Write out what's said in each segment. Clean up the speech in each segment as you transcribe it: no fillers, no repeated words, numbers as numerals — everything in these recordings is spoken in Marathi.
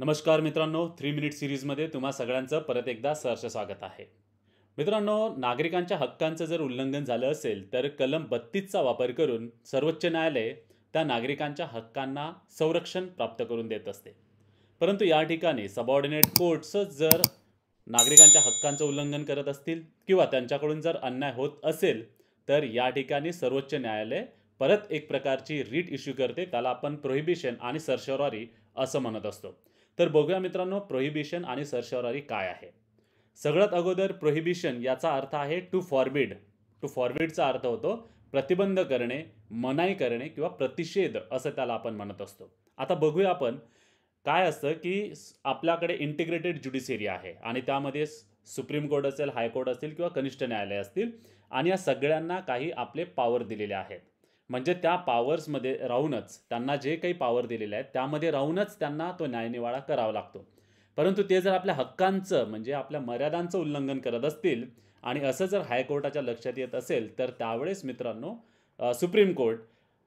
नमस्कार मित्रांनो, 3 मिनिट सीरीजमध्ये तुम्हा सगळ्यांचं परत एकदा सहर्ष स्वागत आहे. मित्रांनो, नागरिकांच्या हक्कांचं जर उल्लंघन झालं असेल तर कलम 32चा वापर करून सर्वोच्च न्यायालय त्या नागरिकांच्या हक्कांना संरक्षण प्राप्त करून देत असते. परंतु या ठिकाणी सबऑर्डिनेट कोर्ट्स जर नागरिकांच्या हक्कांचं उल्लंघन करत असतील किंवा त्यांच्याकडून जर अन्याय होत असेल तर या ठिकाणी सर्वोच्च न्यायालय परत एक प्रकारची रीट इश्यू करते. त्याला आपण प्रोहिबिशन आणि सर्शॉररी असं म्हणत असतो. तर बघूया मित्रांनो, प्रोहिबिशन आणि सर्शॉररी काय आहे. सगळ्यात अगोदर प्रोहिबिशन याचा अर्थ आहे टू फॉरबिड. टू फॉरबिडचा अर्थ होतो प्रतिबंध करणे, मनाई करणे किंवा प्रतिषेध असं त्याला आपण म्हणत असतो. आता बघूया आपण काय असतं की आपल्याकडे इंटिग्रेटेड ज्युडिशियरी आहे आणि त्यामध्ये सुप्रीम कोर्ट असेल, हायकोर्ट असतील किंवा कनिष्ठ न्यायालय असतील आणि या सगळ्यांना काही आपले पॉवर दिलेले आहेत. म्हणजे त्या पॉवर्समध्ये राहूनच त्यांना जे काही पॉवर दिलेले आहेत त्यामध्ये राहूनच त्यांना तो न्यायनिवाडा करावा लागतो. परंतु ते जर आपल्या हक्कांचं म्हणजे आपल्या मर्यादांचं उल्लंघन करत असतील आणि असं जर हायकोर्टाच्या लक्षात येत असेल तर त्यावेळेस मित्रांनो सुप्रीम कोर्ट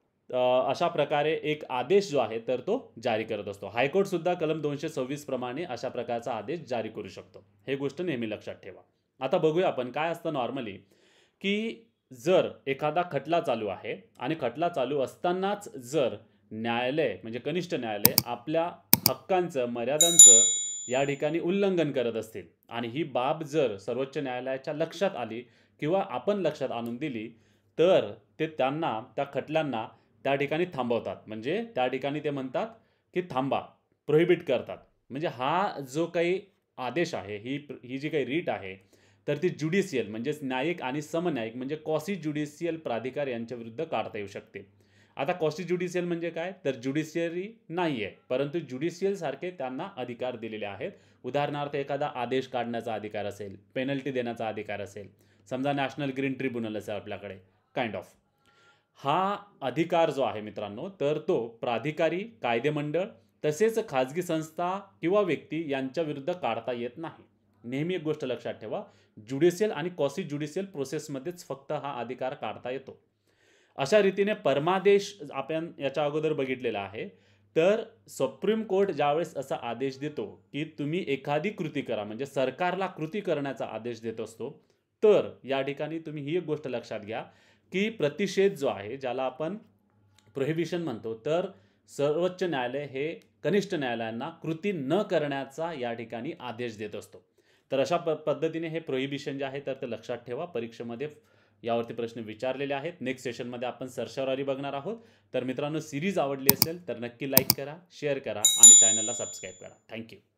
अशा प्रकारे एक आदेश जो आहे तर तो जारी करत असतो. हायकोर्टसुद्धा कलम 226 प्रमाणे अशा प्रकारचा आदेश जारी करू शकतो. हे गोष्ट नेहमी लक्षात ठेवा. आता बघूया आपण काय असतं नॉर्मली की जर एखादा खटला चालू आहे आणि खटला चालू असतानाच जर न्यायालय म्हणजे कनिष्ठ न्यायालय आपल्या हक्कांचं, मर्यादांचं या ठिकाणी उल्लंघन करत असतील आणि ही बाब जर सर्वोच्च न्यायालयाच्या लक्षात आली किंवा आपण लक्षात आणून दिली तर ते त्यांना त्या खटल्यांना त्या ठिकाणी थांबवतात. म्हणजे त्या ठिकाणी ते म्हणतात की थांबा, प्रोहिबिट करतात. म्हणजे हा जो काही आदेश आहे, ही जी काही रीट आहे तर ती ज्युडिशियल म्हणजेच न्यायिक आणि समन्यायिक म्हणजे कॉसी ज्युडिशियल प्राधिकार यांच्या विरुद्ध काढता येऊ शकते. आता कॉसी ज्युडिशियल म्हणजे काय, तर ज्युडिशियरी नाही आहे परंतु ज्युडिशियल सारखे त्यांना अधिकार दिलेले आहेत. उदाहरणार्थ एखादा आदेश काढण्याचा अधिकार असेल, पेनल्टी देण्याचा अधिकार असेल, समजा नॅशनल ग्रीन ट्रिब्युनल असेल आपल्याकडे काइंड ऑफ. हा अधिकार जो आहे मित्रांनो तर तो प्राधिकारी, कायदेमंडळ तसेच खाजगी संस्था किंवा व्यक्ती यांच्या विरुद्ध काढता येत नाही. नेहमी एक गोष्ट लक्षात ठेवा, ज्युडिशियल आणि कॉसी ज्युडिशियल प्रोसेसमध्येच फक्त हा अधिकार काढता येतो. अशा रीतीने परमादेश आपण याच्या अगोदर बघितलेला आहे. तर सुप्रीम कोर्ट ज्यावेळेस असा आदेश देतो की तुम्ही एखादी कृती करा म्हणजे सरकारला कृती करण्याचा आदेश देत असतो तर या ठिकाणी तुम्ही ही एक गोष्ट लक्षात घ्या की प्रतिषेध जो आहे ज्याला आपण प्रोहिबिशन म्हणतो तर सर्वोच्च न्यायालय हे कनिष्ठ न्यायालयांना कृती न करण्याचा या ठिकाणी आदेश देत असतो. तर अशा पद्धतीने हे प्रोहिबिशन जे आहे तर ते लक्षात ठेवा. परीक्षेमध्ये यावरती प्रश्न विचारलेले आहेत. नेक्स्ट सेशनमध्ये आपण सर्शॉररी बघणार आहोत. तर मित्रांनो, सीरीज आवडली असेल तर नक्की लाईक करा, शेअर करा आणि चॅनलला सबस्क्राईब करा. थँक्यू.